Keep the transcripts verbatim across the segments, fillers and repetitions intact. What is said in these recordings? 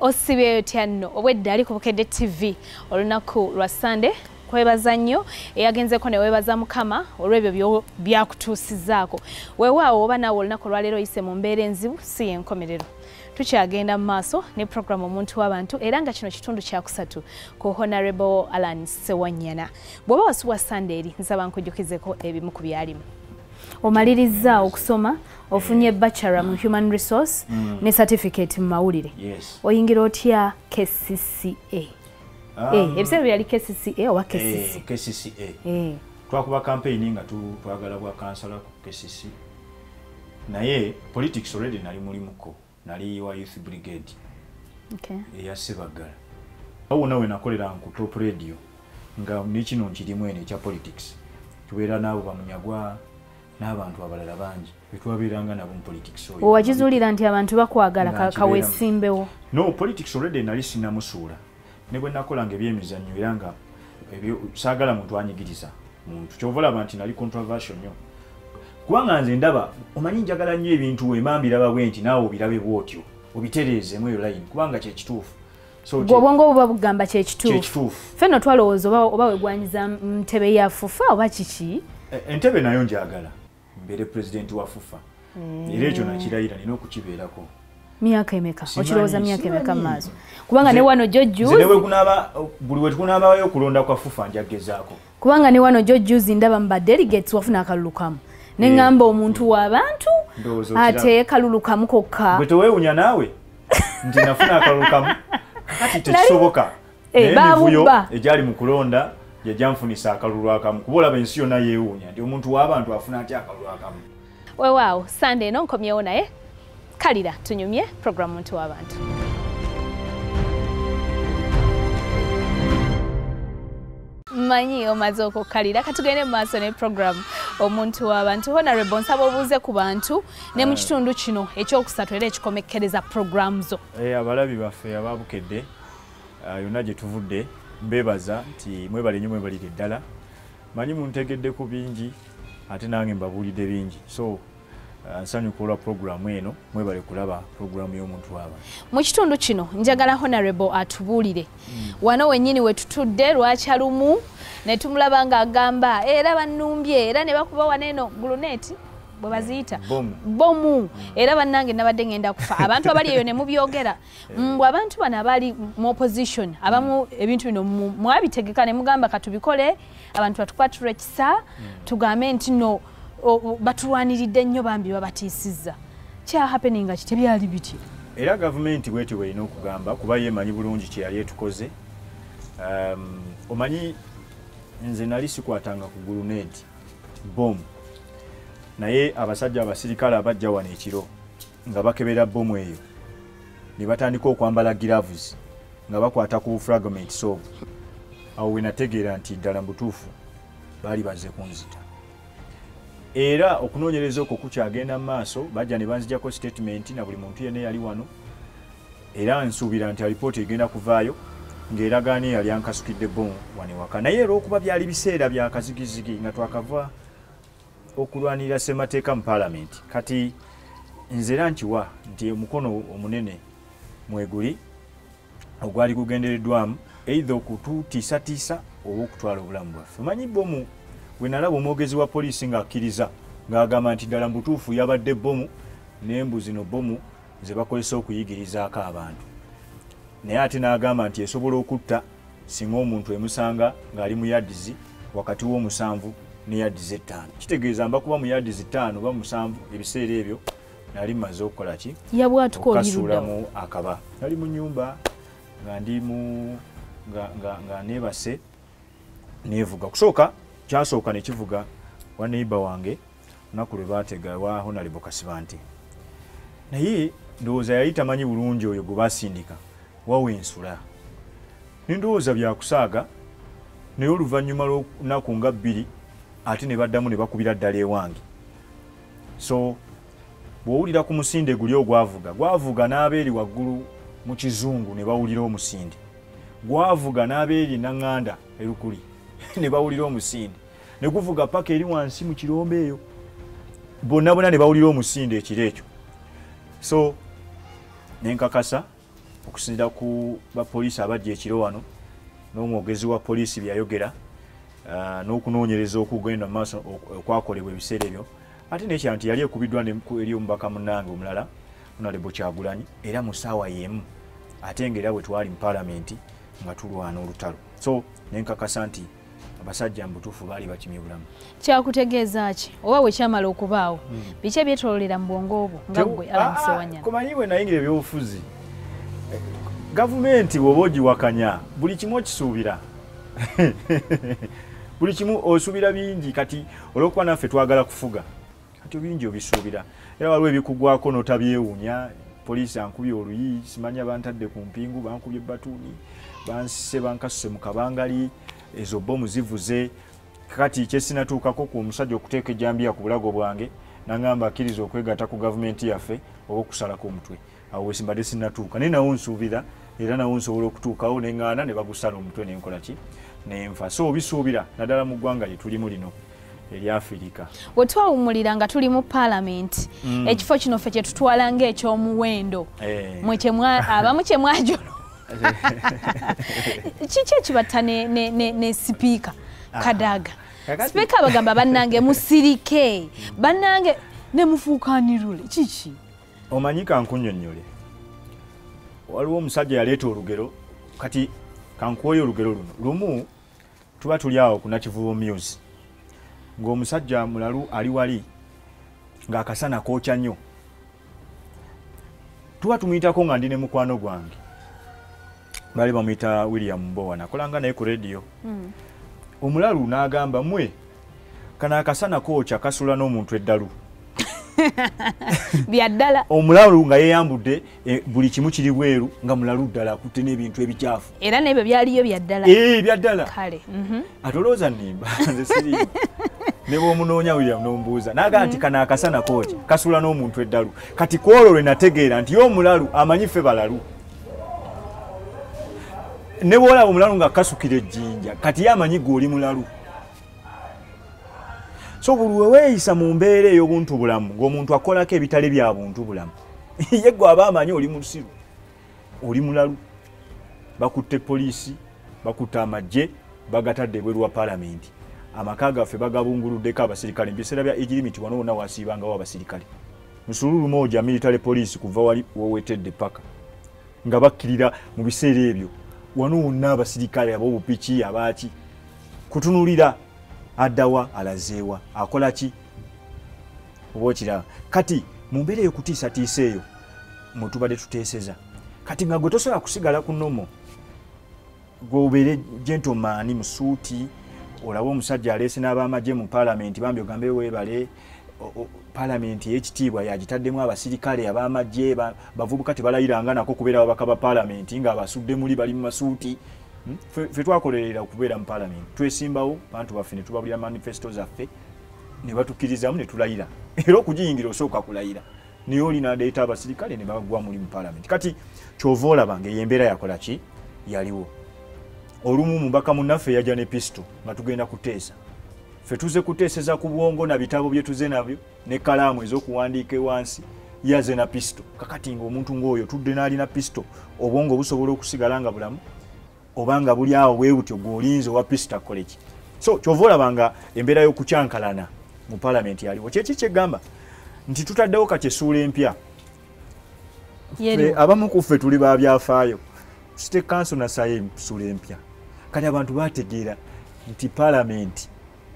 Osibye tyano obwedda ali ku Bukedde T V olunaku lwa Sunday kwebaza nnyo eyagenzeko ne webaza Mukama olw'ebyo byakutuusizaako weewaawo oba naawe olunaku lwaleero yise mu mbeera enzibu si yenkomerero tukyagenda mu maaso ne program omuntu w'abantu era nga kino kitundu kya kusatu ku Honorable Alan Ssewanyana bw'oba wasuwa Sunday eri nsaba nkujjukizeko ebimu ku byalimu omaliriza okusoma ofunye bachelor mu human resource mm. ne certificate mu mawulire yes. oyingira otya K C C A um, eh ebiseera byali K C C A oba K C C eh, K C C A eh twakuba campaign nga tu twagala bwa kansala ku K C C naye politics already nali mulimuko nali wa youth brigade okay ya Sebagala awo nawe nakolera ku top radio nga nikino nkirimu ene kya politics tubeera nabo bamunyagwa n'abantu abalala bangi bitwabiranga nabo mu politics oyo owakizulira nti abantu bakwagala kawesimbewo no politics already nali sinamusuula ne bwe nakolanga ebyemizannyo era nga ebyo saagala muntu anyigiriza muntu kyovola abantu nali controversial nnyo kubanga nze ndaba omanyi njagala nnyo ebintu emambiraba bwe nti naawe obirabe bwotyo obitereezemu eyo line kubanga kye kituufu so obwongo buba bugamba kye kituufu kituufu fenno twalowooza oba oba wegwanyiza ntebe ya fufa oba kiki entebe nayo njagala mbere president wa fufa mm. era ekyo nakirayira nina okukibeerako myaka emeka okirowooza myaka emeka maazo kubanga ne wano jojjuzi ne we kunaba buli we tukunaabayo okulonda kwa fufa njagezaako kubanga ne wano jojjuzi ndaba mba delegates wafuna akalulukamu ne ngamba omuntu w'abantu ate kalulukamu kokka bwe teweewunya naawe nti nafuna akalulukamu kati tekisoboka n'emivuyo egyali mu kulonda yajjanfunisa akalulu akamu kuba olaba ensi yonna yeewuunya nti omuntu w'abantu afuna atya akalulu akamu weewaawo Sunday eno nkomyewo naye kalira tunyumye program muntu w'abantu manyi omaze okukalira katugende mu maaso ne program omuntu w'abantu Honorable nsaba obuuze ku bantu ne mu kitundu kino ekyokusatu era ekikomekkereza program zo eh abalabi baffe ababukedde yonna gye tuvudde mbebaza nti mwebale nnyo mwebalire ddala manyi muntegedde ku bingi ate nange mbabuulidde bingi so nsanyuka olwa programu eno mwebale kulaba programu y'omuntu w'abantu mu kitundu kino njagala Honorable atubuulire mm. wano wennyini we tutudde lwakyalumu ne tumulaba ng'agamba era bannumbye era ne bakuba waneeno guluneti bwe baziyita bomu mm. era bannange nabadde ngenda kufa abantu abali eyo ne mubyogera mbwe abantu bano abali mu opposition abamu ebintu bino mwabitegeka ne mugamba katubikole abantu batukwatirwe kisa mm. tugambe nti no batulwaniridde nnyo bambi babatiisizza kya happening ati tebyali biti era gavumenti bweti bweyina okugamba kuba yemanyi bulungi kye yali etukoze um, omanyi nze nali sikwatanga ku guluneti bomu naye abasajja abasirikale abajja wano ekiro nga bakebera bomu eyo ne batandika okwambala gloves nga bakwata ku fragment so awo we nategeera nti ddala mu butuufu baali bazze kunzita era okunoonyereza okwo kukyagenda mu maaso bajja ne banzijako statement na buli muntu yenna yali wano era nsuubira nti alipoota egenda kuvaayo ng'eragaana yali ankasukidde bomu wane waka naye era okuba byali biseera bya kazigizigi nga twakava okulwanirira ssemateeka mu paalamenti kati nze era nkiwa nti omukono omunene mweguli ogwali gugendereddwamu eitha okututiisatiisa oba okutwala obulamu bwaffe omanyi bomu we nalaba omwogezi wa poliisi ng'akkiriza ng'agamba nti ddala mu butuufu yabadde bomu n'embu zino bomu ze bakozesa okuyigirizaako abantu naye ate n'agamba nti esobola okutta singa omuntu emusanga ng'ali mu yadizi wakati w'omusanvu ne yadizi ettaano kitegeeza mba kuba mu yadizi ttaano oba musanvu ebiseera ebyo nali mmaze okukola ki okukasuulamu akaba nali mu nnyumba nga ndi mu nga neebase neevuga kusooka kyasooka ne kivuga wa neighbor wange lunaku lwe baatega wa Honorable Kasibante naye ndowooza yali tamanyi bulungi oyo gwe basindika wawe ensula nindowooza byakusaaga naye oluvannyuma lw'olunaku nga bbiri ate ne baddamu ne bakubira ddala ewange so bw'owulira ku musinde guli ogwavuga gwavuga n'abeeri waggulu mu kizungu ne bawulira omusinde gwavuga n'abeeri naŋŋanda erukuli ne bawulira omusinde ne guvuga paka eri wansi mu kirombe eyo bonna bonna ne bawulira omusinde ekiro ekyo so nenkakasa okusinziira ku bapoliisi abajja ekiro wano n'omwogezi wa poliisi byayogera uh, n'okunoonyereza okugenda mu maaso okwakolebwa ebiseera ebyo ate n'ekya nti yali ekubiddwa eri omubaka munnange omulala Honorable Kyagulanyi era mu ssaawa y'emu ate ng'era bwe twali mu paalamenti nga tulwana olutalo so nenkakasa nti abasajja mbutuufu baali bakimye bulamu. Kyakutegeeza ki oba bwe kyamala okubaawo biki ebyetoololera mu bwongo obwo nga ggwe Allan Ssewanyana? Kumanyi bwe nayingira ebyobufuzi gavumenti bw'oba ogiwakanya buli kimu okisuubira buli kimu osuubira bingi kati olw'okuba naffe twagala kufuga kati bingi obisuubira era waliwo ebikugwako n'otabyewuunya poliisi ankubye oluyi simanya bantadde ku mpingu bankubye batuuni bansise bankasuse mu kabangali ezo bomu zivuze kati kyesinatuukako ku omusajja okuteeka ejjambiya ku bulago bwange nangamba akkiriza okwegatta ku gavumenti yaffe oba okusalako omutwe awo wesimbadde sinatuuka naye nawo nsuubira era nawo nsobola okutuukawo neŋŋaana ne bagusala omutwe nenkola ki nenfa so obisuubira naddala mu ggwanga lye tulimu lino eri Afirika. Bwe twawummulira nga tuli mu paalamenti mm. ekifo kino ffe kye tutwala ng'ekyomuwendo eh. abamu kye mwajolo kiki ekibatta ne, ne, ne, ne sipiika Kadaga sipiika bagamba bannange musirike bannange ne mufuukanirule kiki omanyi kankunnyonnyole waliwo omusajja yaleeta olugero kati kankuwoyo olugero luno lumu tuba tuli awo ku Nakivubo Muse ng'omusajja mulalu ali wali ng'akasana kookya nnyo tuba tumuyitako nga ndi ne mukwano gwange bali bamuyita William Mbowa nakolanga naye ku rediyo mm. omulalu n'agamba mwe kana akasana kookya kasula n'omuntu eddalu byaddala omulalu nga yeeyambudde e, buli kimu kiri bweru nga mulalu ddala akutte n'ebintu ebikyafu era n'ebyo byaliyo byaddala ee byaddala kale mm-hmm. atolooza nnimba nze siriiba ne bw'omunoonya William n'ombuuza naga nti kana akasana kookya kasula n'omuntu eddalu kati kwolwo lwe nategeera nti y'omulalu amanyi ffe balalu ne bw'olaba omulalu nga kasukira ejjinja kati ye amanyi gwe oli mulalu so buli we weeyisa mu mbeera ey'obuntu bulamu ng'omuntu akolako ebitali bya buntu bulamu ye gwe aba amanyi oli musiru oli mulalu bakutte poliisi bakutte amagye bagatadde ebweru wa paalamenti amaka gaffe bagabunguluddeko abasirikale mu biseera bya egirimiti wano wonna wasiibangawo abasirikale musululu moja military police kuva wali wowetedde paka nga bakkirira mu biseera ebyo wano wonna abasirikale ab'obupiki abaaki kutunulira addawa alazeewa akola ki oba okiraba kati mu mbeera ey'okutiisatiisa eyo mutubadde tuteeseza kati nga gwe tosobola kusigala ku nnomo gweobeere gentleman mu suuti olaba omusajja aleese n'abamagye mu paalamenti bambi ogambe weebale paalamenti ey'ekitiibwa yagitaddemu abasirikale abamagye bavubuka tebalayiranga nako kubeera ababaka ba paalamenti nga abasudde muli bali mu masuuti ffe twakolerera okubeera mu paalamenti twesimbawo bantu baffe ne tubabulira manifesto zaffe ne batukkirizamu ne tulayira era okugiyingira osooka kulayira naye oli n'aleeta abasirikale ne bagwa muli mu paalamenti kati kyova olaba ng'eyembeera yakola ki yaliwo olumu mubaka munnaffe yajja ne pisto nga tugenda kuteesa ffe tuze kuteeseza ku bwongo na bitabo bye tuze nabyo ne kalaamu ez'okuwandiika wansi yaze na pisto kakati ng'omuntu ng'oyo tudde n'alina pisto obwongo busobola okusigala nga bulamu obanga buli awo bwe butyo gw'olinze owa pisto akole ki so kyova olaba nga embeera y'okukyankalana mu paalamenti yaliwo kyeki kyegamba nti tutaddewo kakyesuula empya abamu ku ffe tuli babyafaayo City Council nasaye mpisuula empya kati abantu bategeera nti paalamenti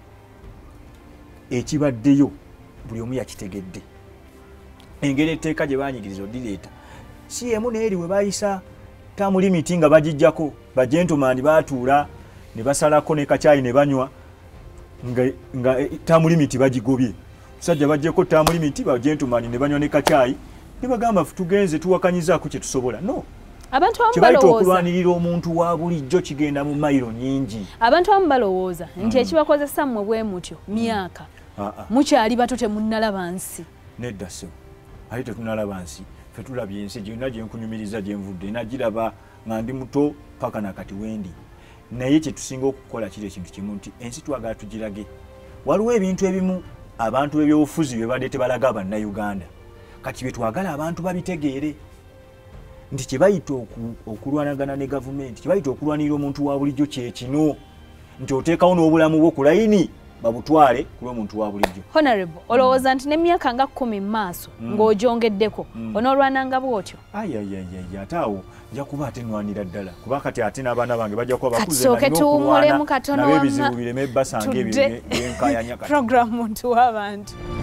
ekibaddeyo buli omu yakitegedde engeri etteeka gye banyigiriza odireeta si emu neeri we bayisa tamu limiti nga bagijjako bagentomani baatuula ne basalako ne kacaayi ne banywa nga, nga tamu limiti bagigobye musajja bajjeko tamu limiti bagentomani ne banywa ne kacaayi ne bagamba tugenze tuwakanyizaako kye tusobola no abantu abamu balowooza okulwanirira omuntu wa bulijjo kigenda mu mayiro nyingi abantu abamu balowooza nti mm. ekibakozesa mmwe bwe mutyo myaka mm. ah, ah. mukyali bato temunnalaba nsi nedda so ate tetunnalaba nsi ffe tulabye ensi gyonna gye nkunyumiriza gye nvudde nagiraba nga ndi muto paka nakati wendi naye kye tusinga okukola kiri ekintu kimu nti ensi twagala tugirage waliwo ebintu ebimu abantu b'ebyobufuzi bye badde tebalaga bannayuganda kati bye twagala abantu babitegeere nti kyebayita okulwanagana ne gavumenti kyebayita okulwanirira omuntu wa bulijjo kyekino nti oteekawo n'obulamu bwo ku layini babutwale ku lw'omuntu wa bulijjo. Honorable, olowooza nti n'emyaka nga kkumi mu maaso ng'ogyongeddeko onoolwananga bw'otyo? Ayayayaya ate awo nja kuba ate nnwanira ddala kuba kati ate n'abaana bange bajja kuba bakuze katusooke tuwummulemu katono nabo ebizibu bireme basanga ebyo byenkayanya kati. Program muntu w'abantu.